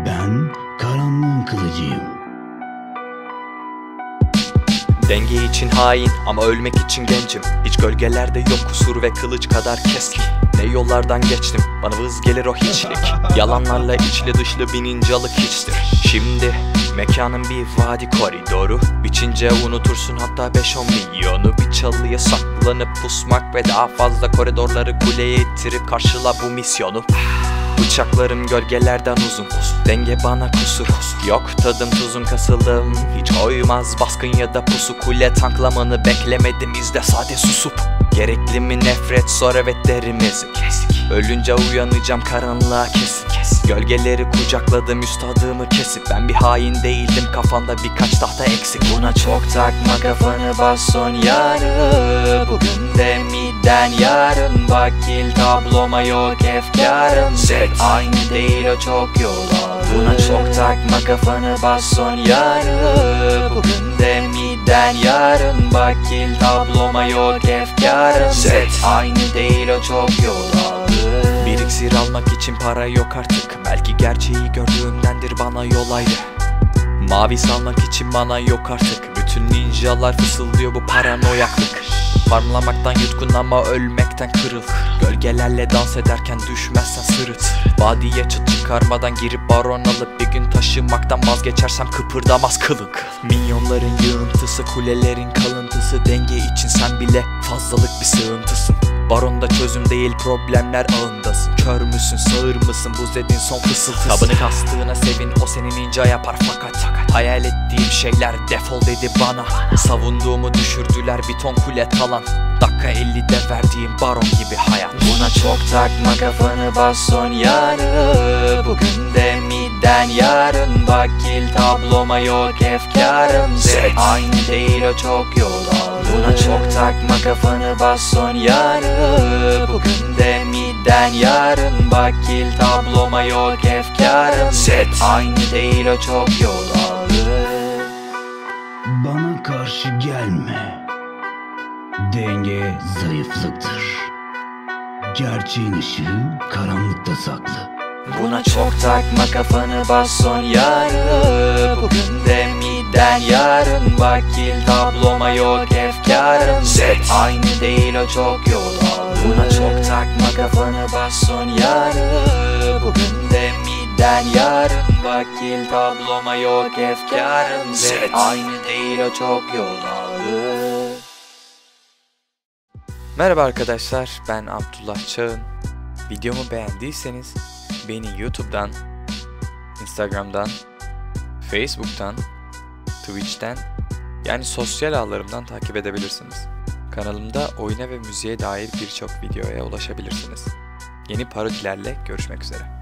Ben karanlığın kılıcıyım. Denge için hain ama ölmek için gencim. Hiç gölgelerde yok kusur ve kılıç kadar keskin. Ne yollardan geçtim, bana vız gelir o hiçlik. Yalanlarla içli dışlı binincalık hiçtir. Şimdi mekanın bir vadi koridoru. Biçince unutursun hatta 5-10 milyonu. Bir çalıya saklanıp pusmak ve daha fazla koridorları kuleye ittirip karşıla bu misyonu. Bıçaklarım gölgelerden uzun, denge bana kusur. Yok tadım tuzum kasılım, hiç oymaz baskın ya da pusu. Kule tanklamanı beklemedim, izle sade susup. Gerekli mi nefret, sor evet derim ezik. Ölünce uyanacağım karanlığa kesin. Gölgeleri kucakladım üstadımı kesip. Ben bir hain değildim, kafanda birkaç tahta eksik. Buna çok takma kafanı, bas son yarı. Bugün de miden yarın, bakil tabloma yok efkarım. Set aynı değil o çok yol aldı. Buna çok takma kafanı, bas son yarı. Bugün de miden yarın, bakil tabloma yok efkarım. Set aynı değil o çok yol aldı. Bir iksir almak için para yok artık. Belki gerçeği gördüğümdendir bana yol ayrı. Mavi salmak için bana yok artık. Bütün ninjalar fısıldıyor bu paranoyaklık. Farmlamaktan yutkun ama ölmekten kırıl. Gölgelerle dans ederken düşmezsen sırıt. Vadiye çıt çıkarmadan girip baron alıp bir gün taşımaktan vazgeçersem kıpırdamaz kılık. Minyonların yığıntısı, kulelerin kalıntısı. Denge için sen bile fazlalık bir sığıntısın. Baronda çözüm değil, problemler ağındasın. Kör müsün, sağır mısın, buz edin son fısıltısı. Kabını kastığına sevin, o seni ninja yapar fakat hayal ettiğim şeyler defol dedi bana. Savunduğumu düşürdüler bir ton kule talan. Dakika 50'de verdiğim baron gibi hayat. Buna çok takma kafanı, bas son yarı. Bugün de miden yarın, bakil tabloma yok efkarım. Set aynı değil o çok yol aldı. Buna çok takma kafanı, bas son yarı. Bugün de miden yarın, bakil tabloma yok efkarım. Set aynı değil o çok yol aldı. Bana karşı gelme. Denge zayıflıktır. Gerçeğin ışığı karanlıkta saklı. Buna çok takma kafanı, bas son yarı. Bugün de miden yarın, bakil tabloma yok efkarım. Set aynı değil o çok yol aldı. Buna çok takma kafanı, bas son yarı. Bugün de miden yarın, bakil tabloma yok efkarım. Set aynı değil o çok yol aldı. Merhaba arkadaşlar, ben Abdullah Çağın. Videomu beğendiyseniz beni YouTube'dan, Instagram'dan, Facebook'tan, Twitch'ten yani sosyal ağlarımdan takip edebilirsiniz. Kanalımda oyuna ve müziğe dair birçok videoya ulaşabilirsiniz. Yeni parodilerle görüşmek üzere.